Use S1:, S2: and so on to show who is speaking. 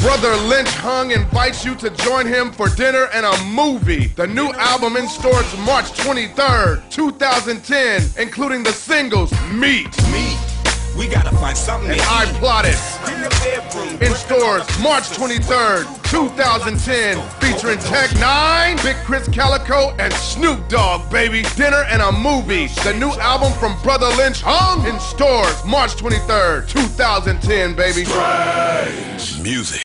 S1: Brother Lynch Hung invites you to join him for dinner and a movie. The new album in stores March 23rd, 2010, including the singles Meat.
S2: We gotta find something.
S1: And I Plotted. In stores March 23rd, 2010, featuring Tech N9ne, Big Chris Calico, and Snoop Dogg, baby. Dinner and a movie. The new album from Brother Lynch Hung in stores March 23rd, 2010, baby.
S2: Strange music.